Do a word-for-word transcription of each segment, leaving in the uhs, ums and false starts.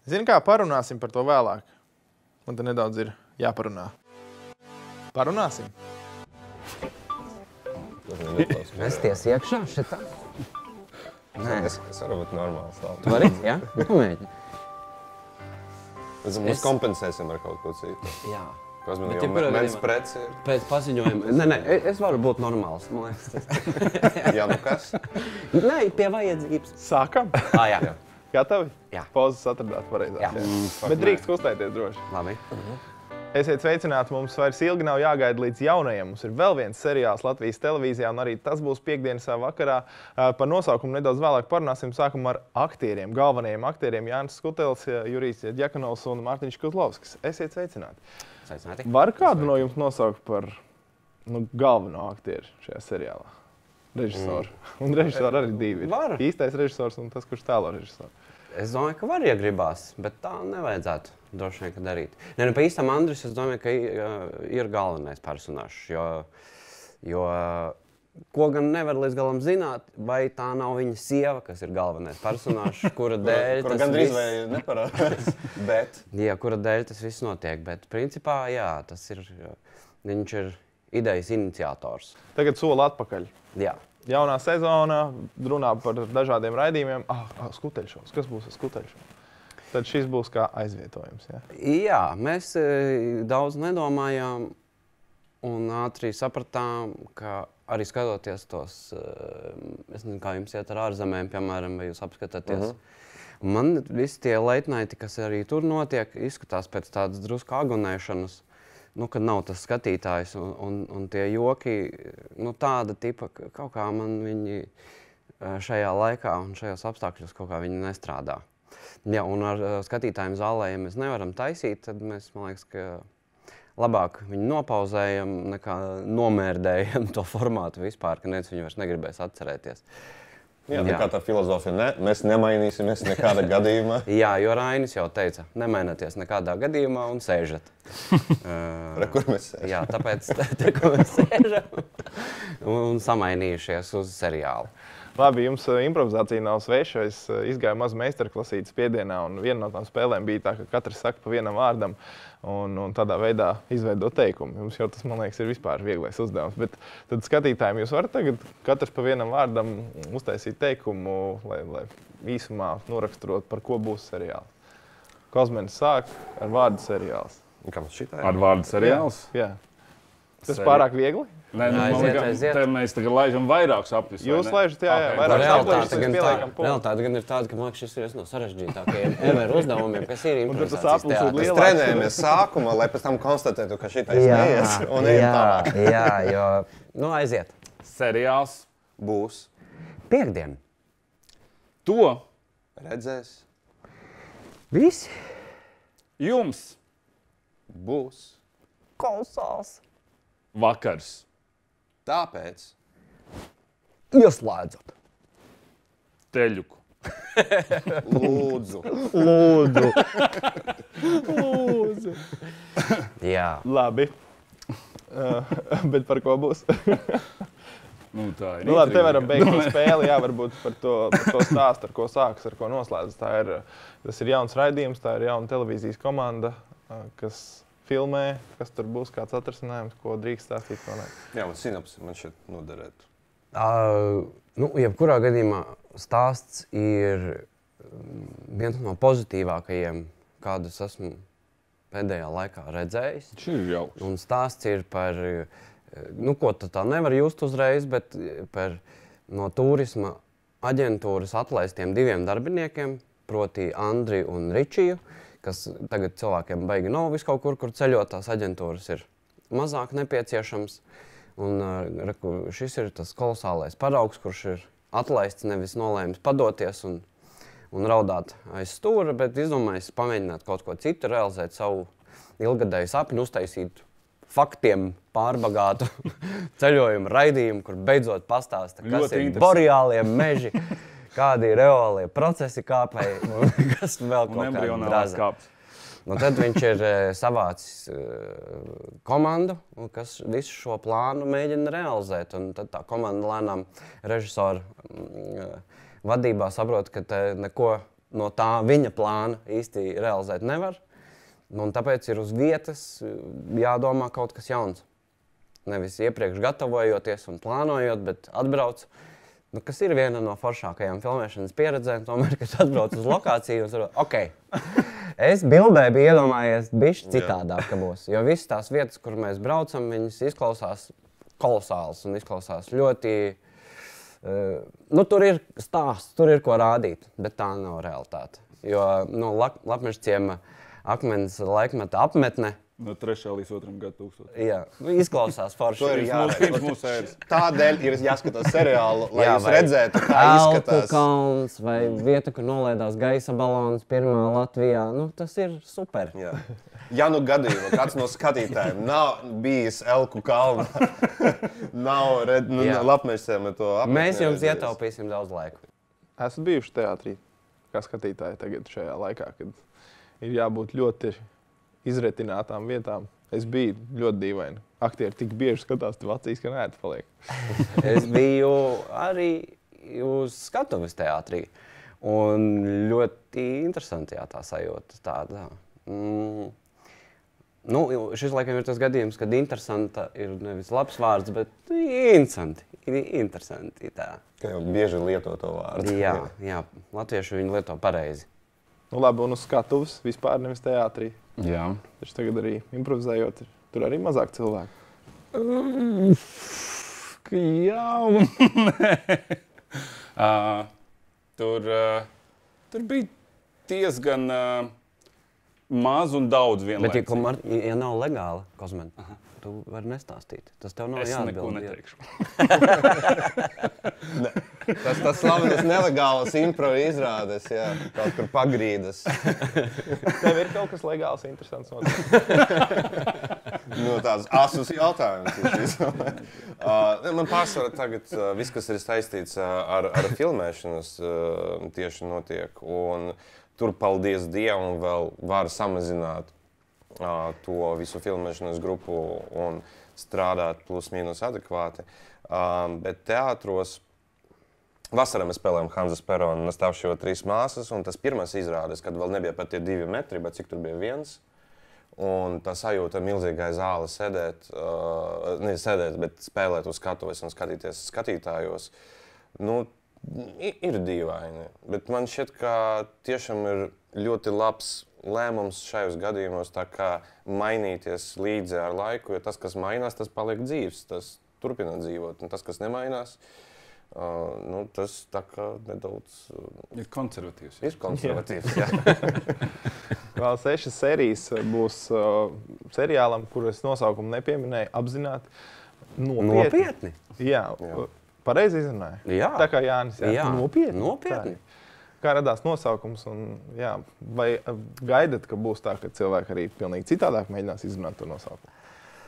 Zini kā, parunāsim par to vēlāk. Man te nedaudz ir jāparunā. Parunāsim? Mesties iekšā šitā? Nē. Es, es varu būt normāls. Tu vari? Jā? Pamēģi. Mēs es... kompensēsim ar kaut ko citu. Jā. Kosmini, Bet jo jebkurā mens gadījumā- prets ir. Pēc paziņojuma. Nē, nē, es varu būt normāls. Man liekas. Jā, nu kas? Nē, pie vajadzības. Sākam? Ā, jā. Gatavi? Jā. Pozas atradāt pareizās. Jā. jā. Bet drīkst kustēties droši. Labi. Esiet sveicināti, mums vairs ilgi nav jāgaida līdz jaunajiem. Mums ir vēl viens seriāls Latvijas televīzijā, un arī tas būs piekdienas vakarā. Par nosaukumu nedaudz vēlāk parunāsim. Sākumā ar aktieriem, galvenajiem aktieriem Jānis Skutels, Jurijs Djakonovs un Mārtiņš Kuzlovskis. Esiet sveicināti. Sveicināti. Var kādu no jums nosaukt par nu, galveno aktieru šajā seriālā? Režisoru. Mm. Un režisori arī divi ir. Var. Īstais režisors un tas, kurš tēlo režisoru. Es domāju, ka var, ja gribās, bet tā nevajadzētu droši vien, ka darīt. Nē, nu, pa īstam Andris, es domāju, ka ir galvenais personāžs, jo, jo ko gan nevar līdz galam zināt, vai tā nav viņa sieva, kas ir galvenais personāžs, kura dēļ Kura tas gandrīz viss... vai neparādās, bet... Jā, kura dēļ tas viss notiek, bet principā, jā, tas ir, viņš ir idejas iniciators. Tagad soli atpakaļ. Jā. Jaunā sezona runā par dažādiem raidījumiem. Ah, ah skuteļšovs. Kas būs ar skuteļšovu? Tad šis būs kā aizvietojums, jā? Jā, mēs e, daudz nedomājām un ātri sapratām, ka arī skatoties tos, e, es nezinu, kā jums iet ar ārzemēm, piemēram, vai jūs apskatāties. Uh-huh. Man visi tie late nighti, kas arī tur notiek, izskatās pēc tādas drusku agonēšanas. Nu, kad nav tas skatītājs un, un, un tie joki, nu, tāda tipa, kaut kā man viņi šajā laikā un šajos apstākļos kaut kā viņi nestrādā. Ja, un ar skatītājiem zālē, ja mēs nevaram taisīt, tad mēs, man liekas, ka labāk viņu nopauzējam, nekā nomērdējam to formātu vispār, ka neviens viņu vairs negribēs atcerēties. Jā, tā kā tā filozofija, ne, mēs nemainīsimies nekādā gadījumā. Jā, jo Rainis jau teica, nemainieties nekādā gadījumā un sēžat. Re, kur mēs sēžam? Jā, tāpēc te, kur mēs sēžam un samainījušies uz seriālu. Labi, jums improvizācija nav sveša. Es izgāju mazu meistarklasītes piedienā, un viena no tām spēlēm bija tā, ka katrs saka pa vienam vārdam un, un tādā veidā izveido teikumu. Jums jau tas, man liekas, ir vispār vieglais uzdevums. Bet tad skatītājiem jūs varat tagad katrs pa vienam vārdam uztaisīt teikumu, lai, lai īsumā noraksturot, par ko būs seriāls. Kozmenis sāk ar vārdu seriāls. Kā mums šitā Ar vārdu seriāls? Jā. Tas Seri- pārāk viegli? Nē, nu, man Aiziet, liekas, aiziet. te mēs tagad laižam vairākus apļus, vai Jūs ne? laižat, jā, jā, Ok. vairāk Realitāte aplēšas, gan, tā, pieliekam punktu. realitāte gan ir tāda, ka man liekas, šis ir viens no sarežģītākajiem ever uzdevumiem, kas ir Un tad tas improvizācijas aplis ir teātris. Mēs lielāks. trenējamies sākumā, lai pēc tam konstatētu, ka šitais neies un ejam jā, tālāk. jā, jo, nu aiziet. Seriāls. Būs, Piektdien. To redzēs, Visi jums būs, klausās. vakars. tāpēc Ieslēdzat. Teļuku. lūdzu. Lūdzu. Lūdzu. Jā. Labi. Uh, bet par ko būs? Nu, tā ir Nu, labi, te varam intriga. beigt to spēli, jā, varbūt par to, par to stāstu, ar ko sākas, ar ko noslēdzas. Tā ir, tas ir jauns raidījums, tā ir jauna televīzijas komanda, kas filmē, kas tur būs, kāds atrasinājums, ko drīkst stāstīt, ko ne. Jā, un sinopsi man šeit noderētu. Uh, nu, jebkurā gadījumā stāsts ir viens no pozitīvākajiem, kādus esmu pēdējā laikā redzējis. Šī ir jauks. Un stāsts ir par, nu, ko tā, tā nevar just uzreiz, bet par no turisma aģentūras atlaistiem diviem darbiniekiem, proti Andri un Ričiju, kas tagad cilvēkiem baigi nav vis kaut kur, kur ceļot, tās aģentūras ir mazāk nepieciešams. Un reku, šis ir tas kolosālais paraugs, kurš ir atlaists, nevis nolēmis padoties un, un raudāt aiz stūra, bet izdomājis pamēģināt kaut ko citu, realizēt savu ilgadēju sapņu, uztaisīt faktiem pārbagātu ceļojumu raidījumu, kur beidzot pastāsta, kas Ļoti ir interesanti. boreālie meži, kādi ir reālie procesi kāpēji, un kas vēl Un kaut kāda embrionālās draza. kāpes. Nu, tad viņš ir eh, savācis eh, komandu, un kas visu šo plānu mēģina realizēt. Un tad tā komanda lēnām režisora mm, vadībā saprot, ka te neko no tā viņa plāna īsti realizēt nevar. Un tāpēc ir uz vietas jādomā kaut kas jauns. Nevis iepriekš gatavojoties un plānojot, bet atbrauc. Nu, kas ir viena no foršākajām filmēšanas pieredzēm, tomēr, kad atbrauc uz lokāciju un saprot, ok, es bildē biju iedomājies bišķi citādāk, ka būs. Jo visas tās vietas, kur mēs braucam, viņas izklausās kolosāls un izklausās ļoti... Uh, nu, tur ir stāsts, tur ir ko rādīt, bet tā nav realitāte. Jo no lak, Lapmežciema akmens laikmeta apmetne, no trešā līdz otram gadu tūkstotim. jā, izklausās forši. To ir jāredz. Pirms mūsu ēras. Tādēļ ir jāskatās seriālu, lai Jā, jūs vai redzētu, kā Elku izskatās. kalns vai vieta, kur nolaidās gaisa balons pirmā Latvijā. Nu, tas ir super. Jā. Ja nu gadījumā kāds no skatītājiem nav bijis Elku kalnā, nav red, nu, Jā. Lapmežciemā to apmetni Mēs jums redzējis. ietaupīsim daudz laiku. Esmu bijuši teātrī, kā skatītāji tagad šajā laikā, kad ir jābūt ļoti izretinātām vietām. Es biju ļoti dīvaini. Aktieri tik bieži skatās tev acīs, ka neēti paliek. Es biju arī uz skatuves teātrī. Un ļoti interesanti jā, tā sajūta. Tāda. Mm. Nu, šis laikam ir tas gadījums, kad interesanta ir nevis labs vārds, bet interesanti. Interesanti tā. Ka jau bieži lieto to vārdu. Jā, jā, latvieši viņu lieto pareizi. Nu labi, un uz skatuves vispār nevis teātrī. Jā. Taču tagad arī improvizējot, tur arī mazāk cilvēku. Jā, un nē. Uh, tur, uh, tur bija diezgan uh, maz un daudz Bet, ja, vienlaicīgi. ko Mar- ja nav legāla kosmenta, tu vari nestāstīt. Tas tev nav Es jāatbild. neko jā. neteikšu. Tas tas slavenas nelegālas impro izrādes, jā, kaut kur pagrīdas. Tev ir kaut kas legāls, interesants notiek. No tāds asus jautājums. uh, man pārsvarā tagad uh, viss, kas ir saistīts uh, ar, ar filmēšanas, uh, tieši notiek. Un tur, paldies Dievam, vēl var samazināt uh, to visu filmēšanas grupu un strādāt plus mīnus adekvāti. Uh, bet teātros vasarā mēs spēlējām Hanzas Peronu un Nastāvšo trīs māsas, un tas pirmais izrādes, kad vēl nebija pat tie divi metri, bet cik tur bija viens. Un tā sajūta milzīgai zāle sēdēt, uh, ne sēdēt, bet spēlēt uz skatuves un skatīties skatītājos, nu, i- ir dīvaini. Bet man šķiet, ka tiešām ir ļoti labs lēmums šajos gadījumos tā kā mainīties līdzi ar laiku, jo tas, kas mainās, tas paliek dzīvs, tas turpina dzīvot, un tas, kas nemainās, uh, nu, tas tā kā nedaudz uh, Ir konservatīvs. ir konservatīvs. Jā. Vēl sešas sērijas būs uh, seriālam, kuras nosaukumu nepieminēju, apzināti. Nopietni. Nopietni? Jā, Jā. pareizi izrunāju. Jā. Tā kā Jānis, jā. Jā. Nopietni. Nopietni. Tā. Kā radās nosaukums un jā, vai uh, gaidat, ka būs tā, ka cilvēki arī pilnīgi citādāk mēģinās izrunāt to nosaukumu?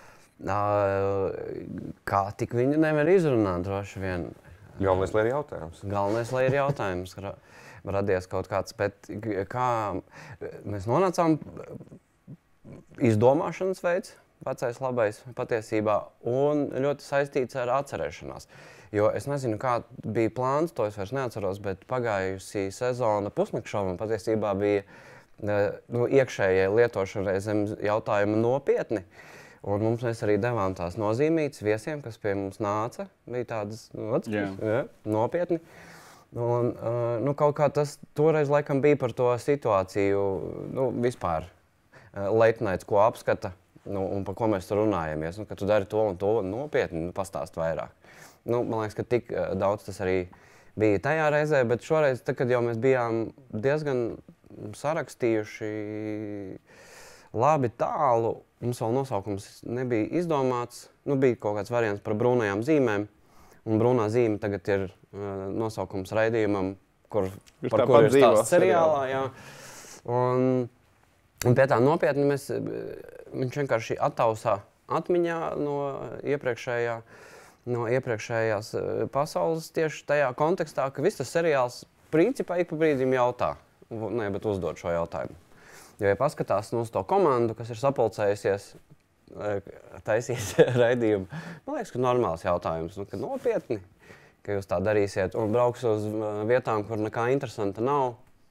Uh, Kā tik viņu nevar izrunāt droši vien? Galvenais, lai ir jautājums. Galvenais, lai ir jautājums, ra- radies kaut kāds, bet kā mēs nonācām izdomāšanas veids, vecais labais patiesībā, un ļoti saistīts ar atcerēšanās. Jo es nezinu, kā bija plāns, to es vairs neatceros, bet pagājusī sezona pusnakšovam patiesībā bija eh, nu, iekšējai lietošanai zem jautājuma nopietni. Un mums mēs arī devām tās nozīmītas viesiem, kas pie mums nāca. Bija tādas nu, vec- Jā. jā, nopietni. Un, uh, nu, kaut kā tas toreiz laikam bija par to situāciju, nu, vispār uh, late nights, ko apskata, nu, un par ko mēs tur runājamies. Nu, ka tu dari to un to nopietni, nu, pastāst vairāk. Nu, man liekas, ka tik uh, daudz tas arī bija tajā reizē, bet šoreiz, tad, kad jau mēs bijām diezgan sarakstījuši labi tālu, mums vēl nosaukums nebija izdomāts. Nu, bija kaut kāds variants par brūnajām zīmēm. Un brūnā zīme tagad ir uh, nosaukums raidījumam, kur, Kurš par tāpat kuru ir dzīvo stāsts seriālā. Jā. Un, un pie tā nopietni mēs, viņš vienkārši attausā atmiņā no, iepriekšējā, no iepriekšējās uh, pasaules tieši tajā kontekstā, ka viss tas seriāls principā ik pa brīdim jautā, ne, bet uzdod šo jautājumu. Jo, ja paskatās nu, uz to komandu, kas ir sapulcējusies, taisīs raidījumu, man liekas, ka normāls jautājums, nu, ka nopietni, ka jūs tā darīsiet un brauks uz vietām, kur nekā interesanta nav,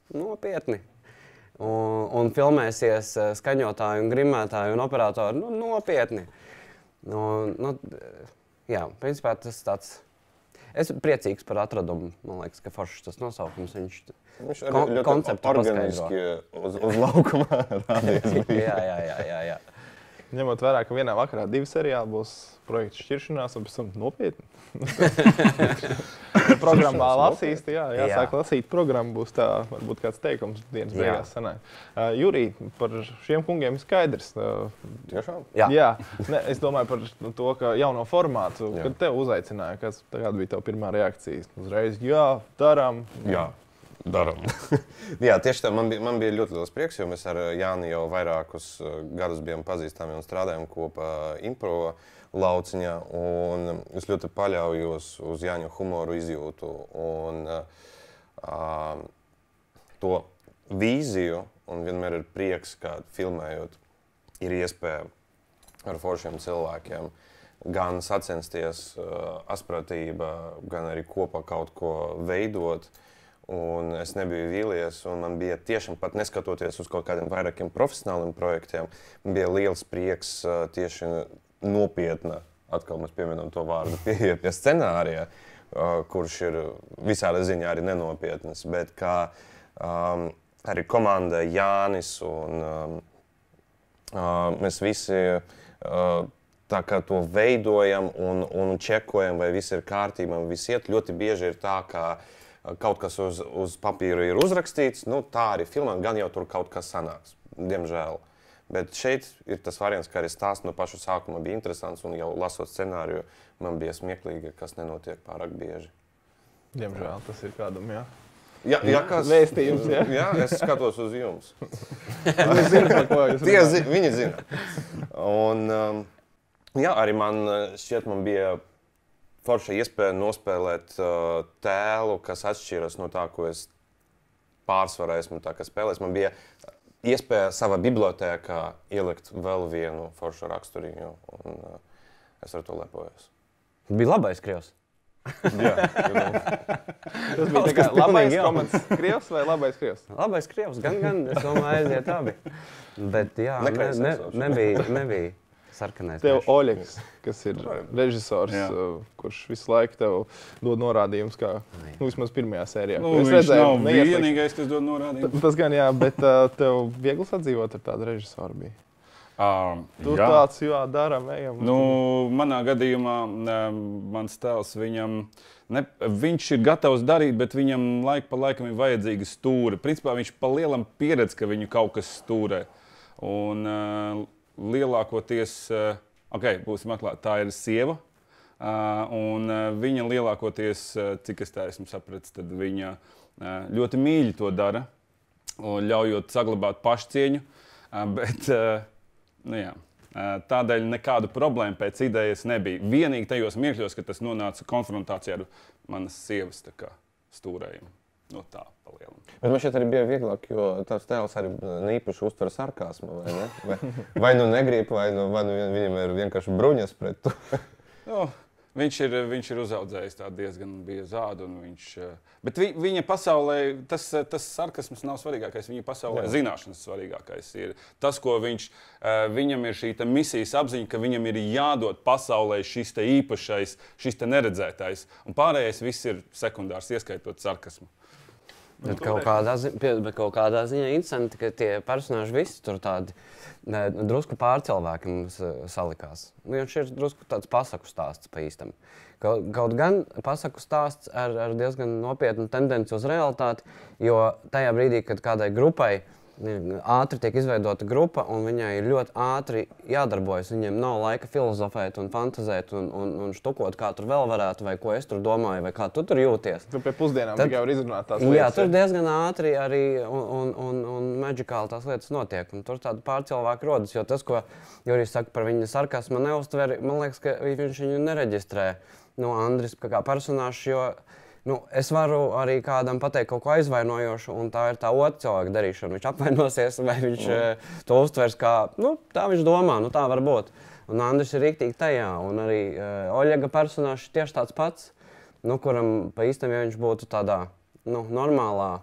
nopietni. Un, un filmēsies skaņotāji un grimētāji un operatori, nu, nopietni. Un, nu, jā, principā tas tāds... Es priecīgs par atradumu, man liekas, ka foršs tas nosaukums, viņš, viņš kon, konceptu organiski uz, uz laukumā rādies. jā, jā, jā, jā, jā. Ņemot vērā, ka vienā vakarā divi seriāli būs projekta šķiršanās un pēc tam nopietni. Programmā lasīs, jā, jāsāk jā. lasīt programmu, būs tā, varbūt kāds teikums dienas beigās sanāk. Uh, Jurij, par šiem kungiem ir skaidrs. Uh, Tiešām? Jā. jā. Ne, es domāju par to, ka jauno formātu, jā. kad tev uzaicināja, kas kāda bija tava pirmā reakcija? Uzreiz, jā, darām. Jā. Daram. Jā, tieši tā. Man bija, man bija ļoti liels prieks, jo mēs ar Jāni jau vairākus gadus bijām pazīstami un strādājām kopā impro lauciņā. Un es ļoti paļaujos uz Jāņa humoru izjūtu un uh, to vīziju. Un vienmēr ir prieks, kā filmējot, ir iespēja ar foršiem cilvēkiem gan sacensties, uh, aspratība, gan arī kopā kaut ko veidot. Un es nebiju vīlies, un man bija tiešām pat neskatoties uz kaut kādiem vairākiem profesionāliem projektiem, bija liels prieks uh, tieši nopietna, atkal mēs pieminam to vārdu, pie, pie scenārija, uh, kurš ir visādā ziņā arī nenopietnas, bet kā um, arī komanda Jānis un um, uh, mēs visi uh, tā kā to veidojam un, un čekojam, vai viss ir kārtībā, viss iet. Ļoti bieži ir tā, ka kaut kas uz, uz papīra ir uzrakstīts, nu tā arī filmā, gan jau tur kaut kas sanāks, diemžēl. Bet šeit ir tas variants, ka arī stāsts no paša sākuma bija interesants, un jau lasot scenāriju, man bija smieklīgi, kas nenotiek pārāk bieži. Diemžēl tas ir kādam, jā. Jā, jā kas... Vēstījums, jā. Jā, es skatos uz jums. Viņi zina, par ko jūs Tie zi, viņi zina. Un, um, jā, arī man šķiet, man bija forša iespēja nospēlēt uh, tēlu, kas atšķiras no tā, ko es pārsvarā esmu tā, spēlējis. Man bija iespēja savā bibliotēkā ielikt vēl vienu foršu raksturiņu, un uh, es ar to lepojos. Bija labais krievs. Jā, tas bija tā kā labais komats krievs vai labais krievs? Labais krievs, gan, gan, es domāju, aiziet abi. Bet jā, ne, ne, nebija, nebija. Sarkanais. Tev Oļegs, kas ir režisors, uh, kurš visu laiku tev dod norādījumus, kā nu, vismaz pirmajā sērijā. Nu, viņš redzēju, nav vienīgais, kas dod norādījumus. Tas gan jā, bet uh, tev viegli sadzīvot ar tādu režisoru bija? Um, tu jā. tāds, jā, daram, ejam. Nu, manā gadījumā mans tēls, viņam, ne, viņš ir gatavs darīt, bet viņam laika pa laikam ir vajadzīga stūra. Principā viņš pa lielam pieredz, ka viņu kaut kas stūrē. Un, uh, lielākoties, ok, būsim atklāti, tā ir sieva, un viņa lielākoties, cik es tā esmu sapratis, tad viņa ļoti mīļi to dara, ļaujot saglabāt pašcieņu, bet, nu jā, tādēļ nekādu problēmu pēc idejas nebija. Vienīgi tajos mirkļos, ka tas nonāca konfrontācijā ar manas sievas tā kā stūrējumu. No tā palielam. Bet man šeit arī bija vieglāk, jo tavs tēls arī īpaši uztver sarkasmu, vai ne? Vai, vai nu negrib, vai nu, vai nu viņam ir vienkārši bruņas pret to. Nu, viņš ir, viņš ir uzaudzējis tā diezgan biezu zādu, un viņš... Bet vi, viņa pasaulē, tas, tas sarkasms nav svarīgākais, viņa pasaulē Jā. Zināšanas svarīgākais ir. Tas, ko viņš, viņam ir šī misijas apziņa, ka viņam ir jādod pasaulē šis te īpašais, šis te neredzētais, un pārējais viss ir sekundārs, ieskaitot sarkasmu. Bet kaut kādā, zi bet kaut kādā ziņā interesanti, ka tie personāži visi tur tādi ne, drusku pārcilvēki mums salikās. Viņš ir drusku tāds pasaku stāsts pa īstam. Kaut, kaut gan pasaku stāsts ar, ar diezgan nopietnu tendenci uz realitāti, jo tajā brīdī, kad kādai grupai ātri tiek izveidota grupa un viņai ir ļoti ātri jādarbojas, viņiem nav laika filozofēt un fantazēt un, un, un štukot, kā tur vēl varētu, vai ko es tur domāju, vai kā tu tur jūties. Tu pie pusdienām Tad, tikai var izrunāt tās lietas. Jā, tur diezgan ātri arī un, un, un, un magicāli tās lietas notiek, un tur tāda pārcilvēka rodas, jo tas, ko Jurijs saka par viņa sarkasmu, neuztver, man liekas, ka viņš viņu nereģistrē, nu, Andris kā personāžs, jo Nu, es varu arī kādam pateikt kaut ko aizvainojošu, un tā ir tā otra cilvēka darīšana. Viņš apvainosies, vai viņš mm. to uztvers kā, nu, tā viņš domā, nu tā var būt. Un Andris ir riktīgi tajā, un arī uh, Oļega personāžs tieši tāds pats, nu, kuram pa īstam, ja viņš būtu tādā, nu, normālā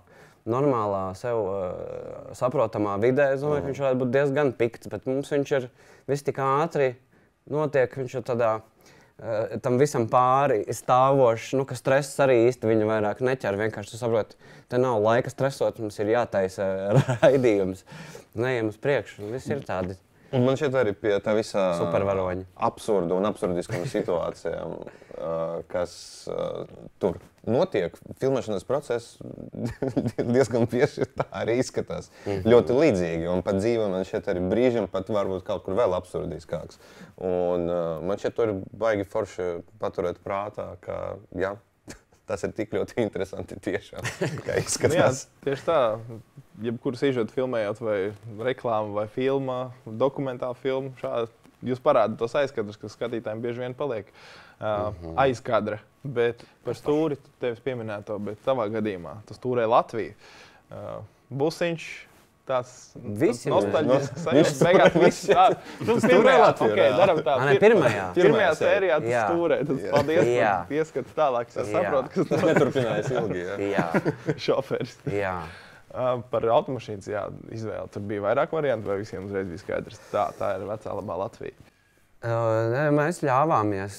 normālā, sev uh, saprotamā vidē, es domāju, ka viņš varētu būt diezgan pikts, bet mums viņš ir viss tik ātri notiek, viņš ir tādā uh, tam visam pāri stāvošs, nu, ka stress arī īsti viņu vairāk neķer, vienkārši tu saproti, te nav laika stresot, mums ir jātaisa raidījums, neejam uz priekšu, viss ir tādi. Un man šķiet arī pie tā visā supervaroņi. absurdu un absurdiskām situācijām, kas tur notiek. Filmēšanas process diezgan bieži tā arī izskatās. Mm-hmm. Ļoti līdzīgi, un pat dzīve man šķiet arī brīžiem pat varbūt kaut kur vēl absurdiskāks. Un man šķiet to ir baigi forši paturēt prātā, ka jā, tas ir tik ļoti interesanti tiešām, kā izskatās. Jā, tieši tā. Jebkuru sižetu filmējot, vai reklāmu, vai filmā, dokumentālu filmu, šādi jūs parādat tos aizkadrus, kas skatītājiem bieži vien paliek uh, mm-hmm. aizkadra. Bet par stūri tevis pieminēto, bet tavā gadījumā tas stūrē Latvija. Uh, busiņš, tāds nostalģisks sajūta. Beigās viss tā. Tu stūrē Latviju. Ok, daram tā. Ne, pirmajā. Pirmajā sērijā tu Jā. stūrē. Tad paldies Jā. par pieskatu tālāk. Es Jā. saprotu, kas Tas neturpinājās ilgi, jā. Jā, šoferis. jā. Uh, par automašīnas jā, izvēli. Tur bija vairāk variantu, vai visiem uzreiz bija skaidrs. Tā, tā ir vecā labā Latvija. Uh, ne, mēs ļāvāmies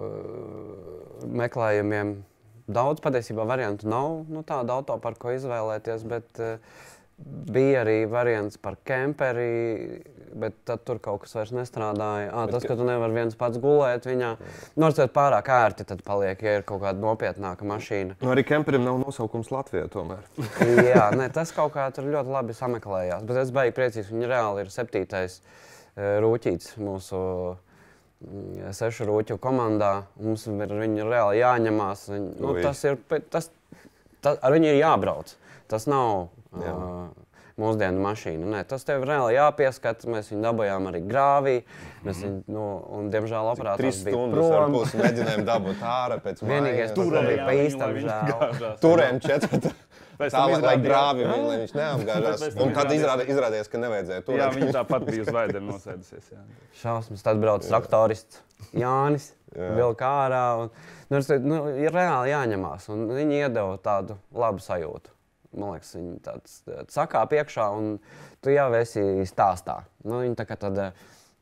uh, meklējumiem. Daudz patiesībā variantu nav, nu, tādu auto, par ko izvēlēties, bet uh, bija arī variants par kemperi, bet tad tur kaut kas vairs nestrādāja. À, tas, ka tu nevari viens pats gulēt viņā, norcēt pārāk ērti, tad paliek, ja ir kaut kāda nopietnāka mašīna. Nu, arī kemperim nav nosaukums Latvijā tomēr. Jā, ne, tas kaut kā tur ļoti labi sameklējās, bet es baigi priecīgs, viņi reāli ir septītais uh, rūķīts mūsu mm, sešu rūķu komandā. Mums ir viņi reāli jāņemās, viņi, nu, tas ir, tas, tas, ar viņu ir jābrauc. Tas nav Jā. uh, mūsdienu mašīna. Nē, tas tev reāli jāpieskat, mēs viņu dabūjām arī grāvī, mēs viņu, nu, un diemžēl operators bija prom. Trīs stundas ar pusi mēģinājām dabūt ārā pēc mājas. Vienīgais tur bija pa īstam žēl. Turējām četru. Tā, lai, lai grāvi viņu, lai viņš neapgāžās. Un tad izrādi, izrādījās, ka nevajadzēja turēt. Jā, viņa tāpat bija uz vaidiem nosēdusies. Jā. Šausmas, tad brauc traktorists Jānis, vilka ārā. Un, nu, nu, ir reāli jāņemās, un viņi iedeva tādu labu sajūtu. Man liekas, viņi tāds sakā priekšā, un tu jau esi stāstā. Nu, viņi tā kā tāda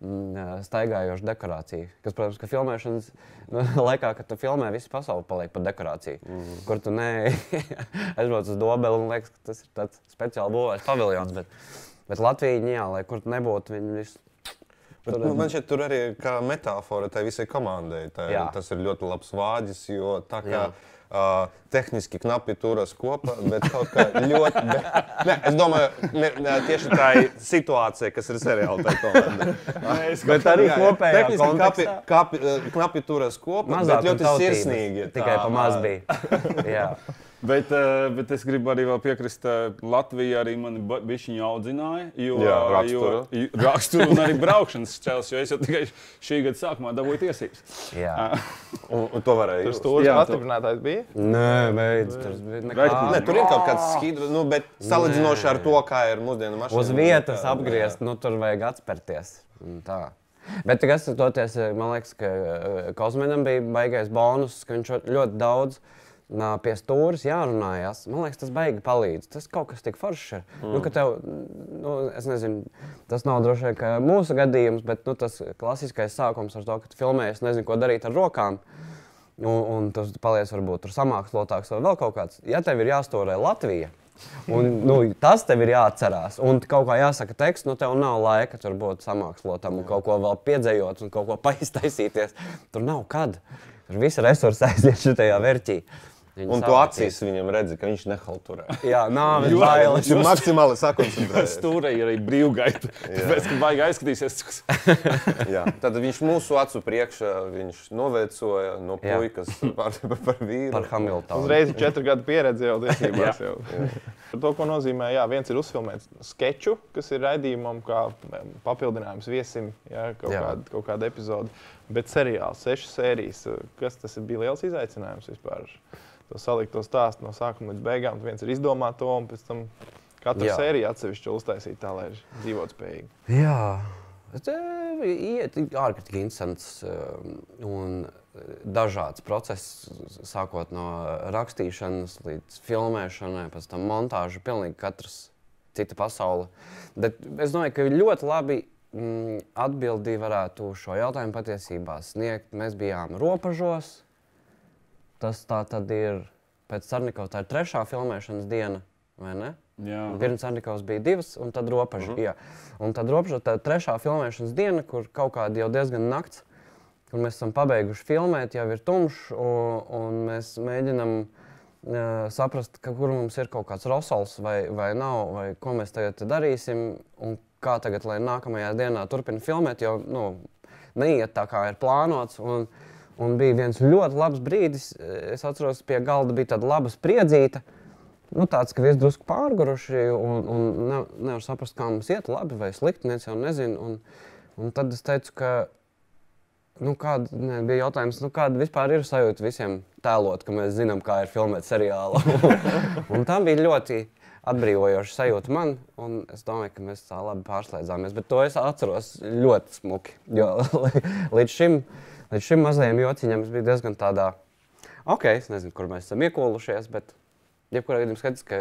mm, staigājoša dekorācija, kas, protams, ka filmēšanas laikā, kad tu filmē, visi pasauli paliek par dekorāciju, mm. kur tu ne aizbrauc uz Dobeli un liekas, ka tas ir tāds speciāli būvēts paviljons, bet, bet Latvija, jā, lai kur tu nebūtu, viņi visu. Bet, nu, man šķiet, tur arī kā metāfora tai visai komandai. Tā, tas ir ļoti labs vāģis, jo tā kā uh, tehniski knapi turas kopā, bet kaut kā ļoti... Bet, ne, es domāju, ne, ne, tieši tā ir situācija, kas ir seriāla tai komandai. Bet arī kopējā kontekstā. Kapi, knapi turas kopā, mazāk bet ļoti sirsnīgi. Tikai pa maz bija. Jā. Bet, bet es gribu arī vēl piekrist, Latvija arī mani bišķiņu audzināja, jo, Jā, raksturu. jo raksturu un arī braukšanas šķēles, jo es jau tikai šī gada sākumā dabūju tiesības. Jā. Un, un to varēja Tur just. stūris Jā, pastiprinātājs bija? Nē, beidz, tur bija nekā. Vai- Ne, tur ir kaut kāds skidrs, nu, bet salīdzinoši ar to, kā ir mūsdienu mašīna. Uz vietas apgriezt, nu tur vajag atspērties. Un tā. Bet kas toties, man liekas, ka Kozmenam bija baigais bonus, ka viņš ļoti daudz pie stūris jārunājās. Man liekas, tas baigi palīdz. Tas kaut kas tik foršs ir. Mm. Nu, ka tev, nu, es nezinu, tas nav droši vien, ka mūsu gadījums, bet nu, tas klasiskais sākums ar to, ka tu filmējies, nezinu, ko darīt ar rokām. Un, un tas paliec varbūt tur samākslotāks vai vēl kaut kāds. Ja tev ir jāstūrē Latvija, un nu, tas tev ir jāatcerās, un kaut kā jāsaka teksts, nu tev nav laika tur būt samākslotam un kaut ko vēl piedzējot un kaut ko paiztaisīties. Tur nav kad. Tur visi resursi aiziet šitajā verķī. Viņi Un tu acīs viņam redzi, ka viņš nehalturē. Jā, nāves bailes. Viņš ir maksimāli sakoncentrējies. Stūrē ir arī brīvgaita, tāpēc, ka baigi aizskatīsies. Jā, tad viņš mūsu acu priekšā, viņš novecoja no Jā. puikas par, par, par vīru. Par Hamiltonu. Uzreiz ir četru gadu pieredze jau tiesībās. Jau. Par to, ko nozīmē, jā, viens ir uzfilmēts skeču, kas ir raidījumam kā papildinājums viesim, jā, kaut, Jā. kāda, kaut kāda epizode. Bet seriāls, sešas sērijas, kas tas ir, bija liels izaicinājums vispār? To salikt to stāstu no sākuma līdz beigām. Viens ir izdomāt to, un pēc tam katru Jā. sēriju atsevišķi uztaisīt tā, lai ir dzīvotspējīgi. Jā, tas ir ārkārtīgi interesants. Un dažāds process, sākot no rakstīšanas līdz filmēšanai, pēc tam montāžu, pilnīgi katrs cita pasaule. Bet es domāju, ka ļoti labi mm, atbildi varētu šo jautājumu patiesībā sniegt. Mēs bijām Ropažos. Tas tā tad ir pēc Carnikovas, tā ir trešā filmēšanas diena, vai ne? Jā. Pirms Carnikovas bija divas, un tad Ropaža. Uh-huh. Jā. Un tad Ropaža, tā ir trešā filmēšanas diena, kur kaut kādi jau diezgan nakts, kur mēs esam pabeiguši filmēt, jau ir tumšs, un, un mēs mēģinam uh, saprast, ka, kur mums ir kaut kāds rosols vai, vai nav, vai ko mēs tagad darīsim, un kā tagad, lai nākamajā dienā turpina filmēt, jo nu, neiet tā, kā ir plānots. Un, Un bija viens ļoti labs brīdis, es atceros, pie galda bija tāda laba spriedzīte, nu tāds, ka viens drusku pārguruši un, un ne, nevar saprast, kā mums iet, labi vai slikti, neviens jau nezina. Un, un tad es teicu, ka, nu kāda, ne, bija jautājums, nu kāda vispār ir sajūta visiem tēlot, ka mēs zinām, kā ir filmēt seriālu. Un tā bija ļoti atbrīvojoša sajūta man, un es domāju, ka mēs tā labi pārslēdzāmies, bet to es atceros ļoti smuki, jo līdz šim Līdz šim mazajam jociņam es biju diezgan tādā, ok, es nezinu, kur mēs esam iekūlušies, bet jebkurā gadījumā skaidrs, ka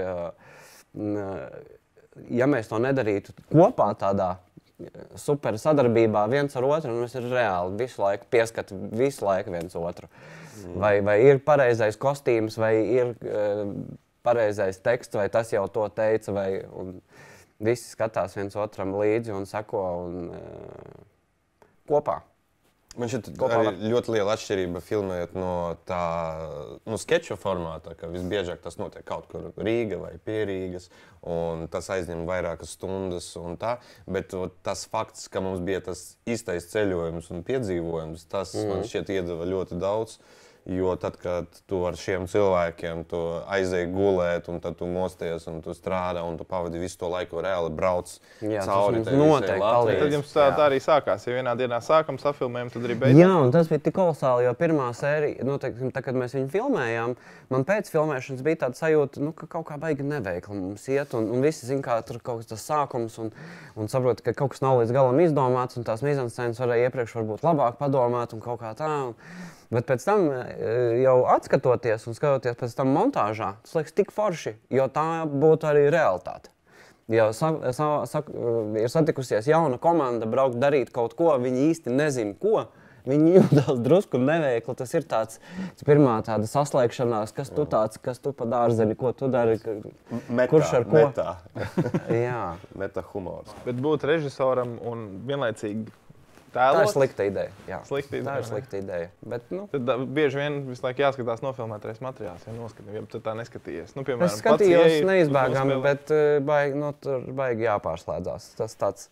ja mēs to nedarītu kopā tādā super sadarbībā viens ar otru, un mēs ir reāli visu laiku pieskati visu laiku viens otru. Mm. Vai, vai ir pareizais kostīms, vai ir uh, pareizais teksts, vai tas jau to teica, vai un visi skatās viens otram līdzi un seko un uh, kopā. Man šķiet, arī ļoti liela atšķirība filmējot no tā nu, skeču formāta, ka visbiežāk tas notiek kaut kur Rīga vai pie Rīgas, un tas aizņem vairākas stundas un tā, bet o, tas fakts, ka mums bija tas īstais ceļojums un piedzīvojums, tas mm. man šķiet iedeva ļoti daudz. Jo tad, kad tu ar šiem cilvēkiem tu aizēji gulēt, un tad tu mosties, un tu strādā, un tu pavadi visu to laiku reāli brauc jā, cauri. Tas noteikti palīdz. Tad jums tā, tā arī sākās. Ja vienā dienā sākam safilmējumu, tad arī beidzam. Jā, un tas bija tik kolosāli, jo pirmā sērija, nu, teiksim, tā, kad mēs viņu filmējām, man pēc filmēšanas bija tāda sajūta, nu, ka kaut kā baigi neveikli mums iet, un, un visi zin, kā tur kaut kas tas sākums, un, un saprot, ka kaut kas nav līdz galam izdomāts, un tās mizanscēnas varēja iepriekš varbūt labāk padomāt, un kaut kā tā. Un, bet pēc tam jau atskatoties un skatoties pēc tam montāžā, tas liekas tik forši, jo tā būtu arī realitāte. Jo sa, sa, sa, ir satikusies jauna komanda braukt darīt kaut ko, viņi īsti nezina ko, viņi jūtas drusku neveikli, tas ir tāds pirmā tāda saslēgšanās, kas tu tāds, kas tu pa dārzeni, ko tu dari, metā, kurš ar ko. Metā. Jā. Meta humors. Bet būt režisoram un vienlaicīgi Tā tēlot. ir slikta ideja. Jā. Slikta ideja, tā ir slikta ideja. Bet, nu, tad da, bieži vien visu laiku jāskatās nofilmētais materiāls, ja noskatījums, ja tu tā neskatījies. Nu, piemēram, es skatījos pats neizbēgami, bet uh, baigi, nu, tur baigi jāpārslēdzās. Tas tāds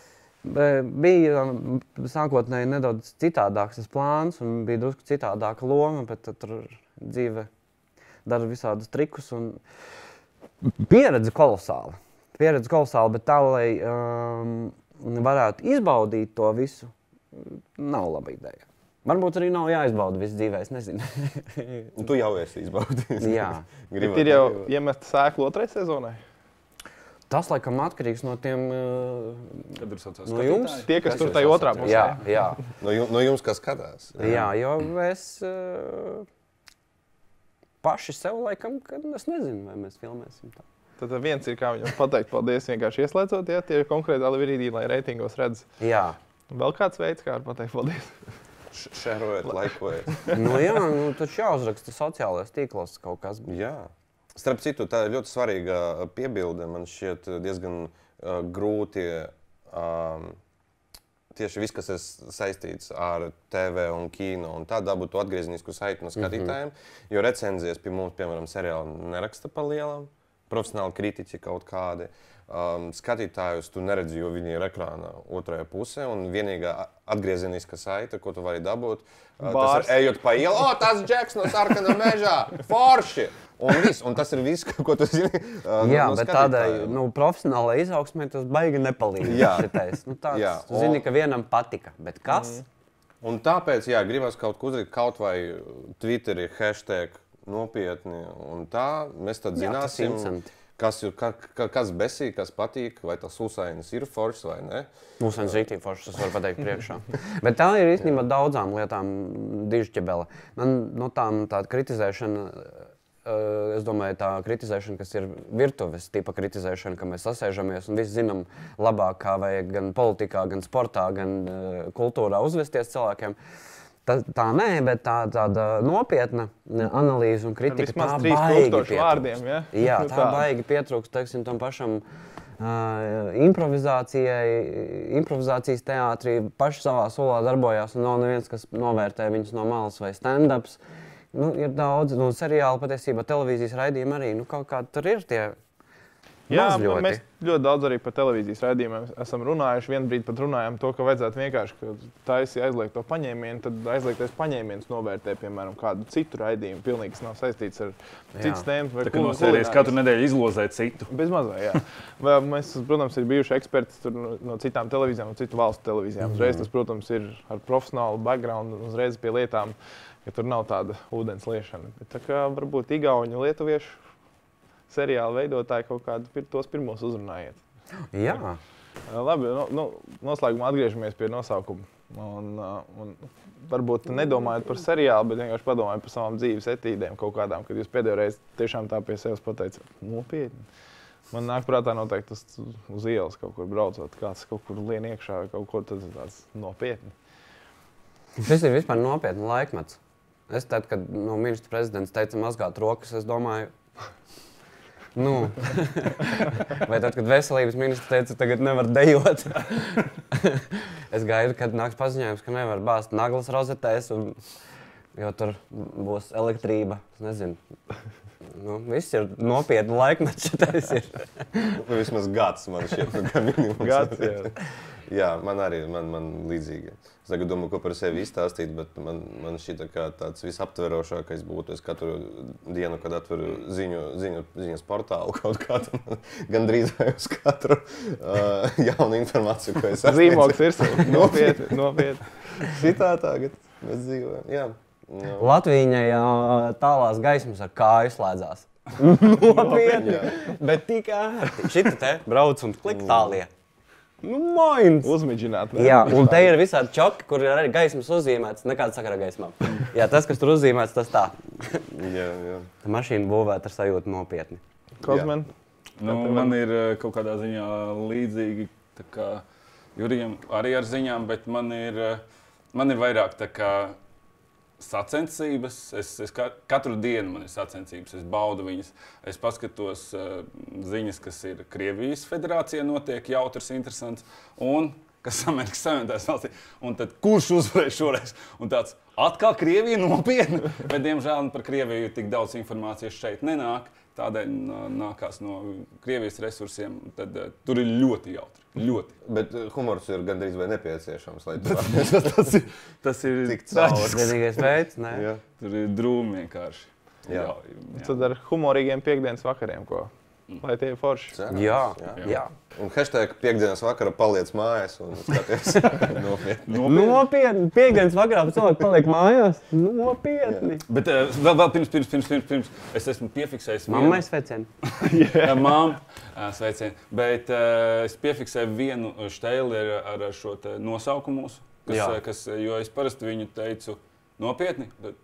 bija sākotnēji nedaudz citādāks tas plāns un bija drusku citādāka loma, bet tur dzīve dara visādus trikus un pieredze kolosāla. Pieredze kolosāla, bet tā, lai um, varētu izbaudīt to visu, nav laba ideja. Varbūt arī nav jāizbauda viss dzīvē, es nezinu. Tu jau esi izbaudījis. Jā. Bet ir jau iemesta sēkla otrai sezonai? Tas, laikam, atkarīgs no tiem, Kad ir saucās no jums. Tie, kas tur tai otrā pusē. Jā, jā. No, jums, no jums, kas skatās. Jā, jo es uh, paši sev laikam, kad es nezinu, vai mēs filmēsim tā. Tad viens ir, kā viņam pateikt, paldies vienkārši ieslēdzot, ja tie ir konkrētā brīdī, lai reitingos redz. Jā. Vēl kāds veids, kā var pateikt paldies? Šerojiet, laikojiet. Nu jā, nu taču jāuzraksta sociālajos tīklos kaut kas. Jā. Starp citu, tā ir ļoti svarīga piebilde. Man šķiet diezgan uh, grūti um, tieši viss, kas ir saistīts ar T V un kino, un tā dabūt to atgriezenisku saiti no skatītājiem, mm-hmm. jo recenzijas pie mums, piemēram, seriāli neraksta pa lielam. Profesionāli kritiķi kaut kādi. Um, skatītājus tu neredzi, jo viņi ir ekrānā otrajā pusē, un vienīgā atgriezeniska saite, ko tu vari dabūt, uh, tas ir ejot pa ielu, o, tas Džeks no sarkana mežā, forši! Un viss, un tas ir viss, ko tu zini uh, Jā, no, no bet tādai nu, profesionālai izaugsmē tas baigi nepalīdz. Jā. Šitais. Nu, tāds, Jā. tu zini, ka vienam patika, bet kas? Mm. Un tāpēc, jā, gribas kaut ko uzlikt, kaut vai Twitterī hashtag nopietni, un tā mēs tad Jā, zināsim, Kas, ir, ka, ka, kas besī, kas patīk, vai tas Usainis ir foršs vai ne? Usainis rīktīgi foršs, tas var pateikt priekšā. Bet tā ir īstenībā daudzām lietām dižķebele. Man no tām tāda kritizēšana, es domāju, tā kritizēšana, kas ir virtuves tipa kritizēšana, ka mēs sasēžamies un visi zinām labāk, kā vajag gan politikā, gan sportā, gan kultūrā uzvesties cilvēkiem. Tā, tā nē, bet tā tāda nopietna analīze un kritika, tā baigi pietrūkst. Vārdiem, ja? Jā, tā baigi pietrūkst, teiksim, tam pašam uh, improvizācijai, improvizācijas teātrī, paši savā solā darbojās un nav neviens, kas novērtē viņus no malas vai stand-ups. Nu, ir daudz, nu, seriāli patiesībā, televīzijas raidījumi arī, nu, kaut kā tur ir tie Jā, ļoti. Mēs ļoti daudz arī par televīzijas raidījumiem esam runājuši. Vienu brīdi pat runājām to, ka vajadzētu vienkārši, ka taisi aizliegt to paņēmienu, tad aizliegtais paņēmiens novērtē, piemēram, kādu citu raidījumu, pilnīgi kas nav saistīts ar citas tēmas. Tā kā no sērijas katru nedēļu izlozē citu. Bez mazā, jā. Vēl mēs, protams, ir bijuši eksperti tur no citām televīzijām, no citu valstu televīzijām. Uzreiz tas, protams, ir ar profesionālu background un uzreiz pie lietām, ka tur nav tāda ūdens liešana. Bet tā kā varbūt igauņu, lietuviešu seriāla veidotāji kaut kādu tos pirmos uzrunājiet. Jā. Labi, no, no, noslēgumā atgriežamies pie nosaukuma. Un, un varbūt nedomājot par seriālu, bet vienkārši padomājot par savām dzīves etīdēm kaut kādām, kad jūs pēdējo reizi tiešām tā pie sevis pateicat, nopietni. Man nāk prātā noteikti tas uz ielas kaut kur braucot, kāds kaut kur lien iekšā, kaut ko tas ir tāds nopietni. Šis ir vispār nopietni laikmets. Es tad, kad no ministra prezidents teica mazgāt rokas, es domāju, nu, vai tad, kad veselības ministrs teica, tagad nevar dejot. Es gaidu, kad nāks paziņojums, ka nevar bāzt naglas rozetēs, un, jo tur būs elektrība. Es nezinu. Nu, viss ir nopietni laikmets šitais ir. Nu, vismaz gads man šķiet, ka minimums. Gads, jā. Jā, man arī, man, man līdzīgi. Es tagad domāju, ko par sevi izstāstīt, bet man, man šķita kā tāds visaptverošākais būtu. Es katru dienu, kad atveru ziņu, ziņu, ziņas portālu kaut kādu, gandrīz vai uz katru uh, jaunu informāciju, ko es esmu. Zīmoks ir nopietni, nopietni. Šitā tagad mēs dzīvojam, jā. jā. Latvijai tālās gaismas ar kāju slēdzās. Nopietni, bet tik ērti. Šita te brauc un klik tālie. Nu, mains! Uzmidžināt. Ne? Jā, un te ir visādi čoki, kur ir arī gaismas uzzīmēts, nekāda sakara gaismām. Jā, tas, kas tur uzzīmēts, tas tā. Jā, jā. Tā mašīna būvēta ar sajūtu nopietni. Kozmen? Nu, man ir kaut kādā ziņā līdzīgi, tā kā Jurijam arī ar ziņām, bet man ir, man ir vairāk tā kā sacensības. Es, es katru dienu man ir sacensības, es baudu viņas. Es paskatos uh, ziņas, kas ir Krievijas federācijā notiek, jautrs, interesants, un kas Amerikas Savienotās valstīs. Un tad kurš uzvarēs šoreiz? Un tāds atkal Krievija nopietni, bet diemžēl par Krieviju tik daudz informācijas šeit nenāk. Tādēļ nākās no Krievijas resursiem, tad uh, tur ir ļoti jautri. Ļoti. Bet humors ir gandrīz vai nepieciešams, lai tu tas ir, tas ir tik caur. Vienīgais veids, ne? Jā. Tur ir drūmi vienkārši. Jā. Jā, jā. Tad ar humorīgiem piekdienas vakariem, ko? Lai tie ir forši. Cerams, Jā, jā. jā. Un hashtag piekdienas vakara paliec mājās un skaties nopietni. Nopietni. Piekdienas vakarā cilvēki paliek mājās. Nopietni. Bet uh, vēl, vēl pirms, pirms, pirms, pirms, pirms es esmu piefiksējis vienu. Mammai sveicieni. Jā, mamma, sveicieni. Bet uh, es piefiksēju vienu šteili ar, ar šo te nosaukumu mūsu, kas, kas, jo es parasti viņu teicu nopietni. Bet...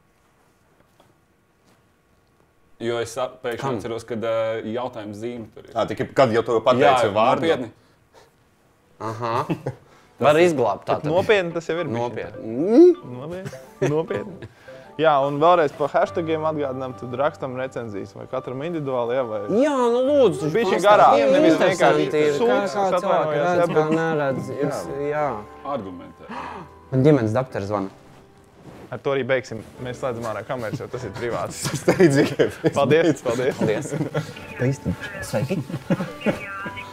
Jo es pēkšņi atceros, kad uh, jautājums zīme tur ir. Ā, tikai kad jau to pateici vārdu? Jā, nopietni. Aha. Var izglābt tā tad. Nopietni tas jau ir. Nopietni. Nopietni. Nopietni. Jā, un vēlreiz par hashtagiem atgādinām, tad rakstam recenzijas, vai katram individuāli, jā, vai... Jā, nu lūdzu, bišķi garāk. Interesanti ir, kā, Sūds, kā cilvēki redz, atvainojos, kā neredz. Jā. jā. Argumentē. Man ģimenes doktori zvana. Ar to arī beigsim. Mēs slēdzam ārā kameras, jo tas ir privāts. Steidzīgi. Paldies, paldies. Paldies. Sveiki.